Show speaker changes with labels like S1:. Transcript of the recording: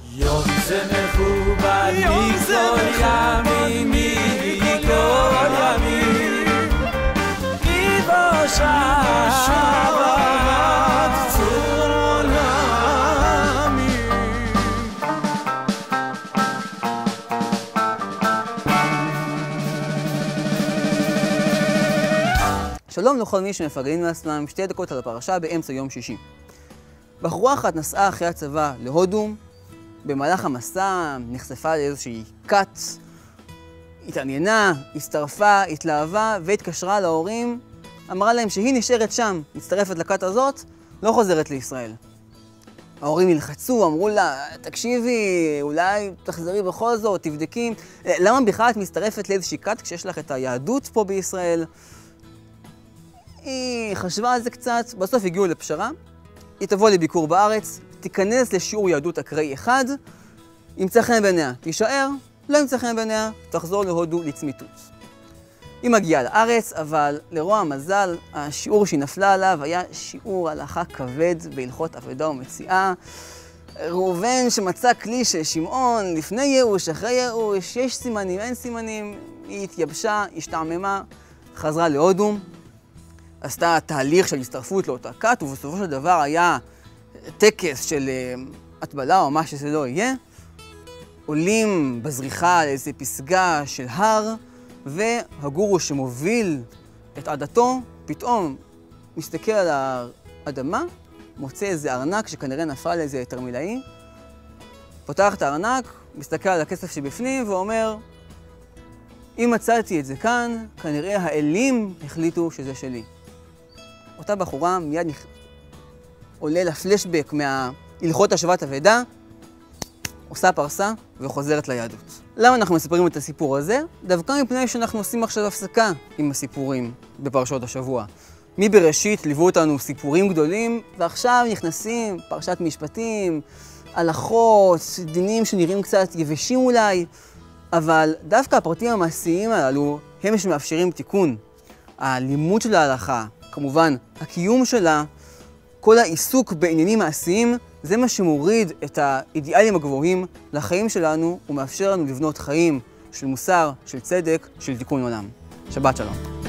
S1: יום זה מכובד מכל ימים, מכל ימים, מבוא שבת צור עולמים.
S2: שלום לכל מי שמפרגנים לעצמם 2 דקות על הפרשה באמצע יום שישי. בחורה אחת נסעה אחרי הצבא להודו, במהלך המסע נחשפה לאיזושהי כת, התעניינה, הצטרפה, התלהבה והתקשרה להורים, אמרה להם שהיא נשארת שם, מצטרפת לכת הזאת, לא חוזרת לישראל. ההורים נלחצו, אמרו לה, תקשיבי, אולי תחזרי בכל זאת, תבדקי, למה בכלל את מצטרפת לאיזושהי כת כשיש לך את היהדות פה בישראל? היא חשבה על זה קצת, בסוף הגיעו לפשרה, היא תבוא לביקור בארץ, תיכנס לשיעור יהדות אקראי אחד, ימצא חן בעיניה, תישאר, לא ימצא חן בעיניה, תחזור להודו לצמיתות. היא מגיעה לארץ, אבל לרוע המזל, השיעור שהיא נפלה עליו היה שיעור הלכה כבד בהלכות אבדה ומציאה. ראובן שמצא כלי של שמעון, לפני ייאוש, אחרי ייאוש, יש סימנים, אין סימנים, היא התייבשה, השתעממה, חזרה להודו, עשתה תהליך של הצטרפות לאותה כת, ובסופו של דבר היה טקס של הטבלה או מה שזה לא יהיה. עולים בזריחה לאיזו פסגה של הר, והגורו שמוביל את עדתו פתאום מסתכל על האדמה, מוצא איזה ארנק שכנראה נפל לאיזה תרמילאי, פותח את הארנק, מסתכל על הכסף שבפנים ואומר, אם מצאתי את זה כאן, כנראה האלים החליטו שזה שלי. אותה בחורה מיד עולה לפלשבק מהלכות השבת אבדה, עושה פרסה וחוזרת ליהדות. למה אנחנו מספרים את הסיפור הזה? דווקא מפני שאנחנו עושים עכשיו הפסקה עם הסיפורים בפרשות השבוע. מבראשית ליוו אותנו סיפורים גדולים, ועכשיו נכנסים פרשת משפטים, הלכות, דינים שנראים קצת יבשים אולי, אבל דווקא הפרטים המעשיים הללו הם שמאפשרים תיקון. הלימוד של ההלכה, כמובן הקיום שלה, כל העיסוק בעניינים מעשיים, זה מה שמוריד את האידיאלים הגבוהים לחיים שלנו ומאפשר לנו לבנות חיים של מוסר, של צדק, של תיקון עולם. שבת שלום.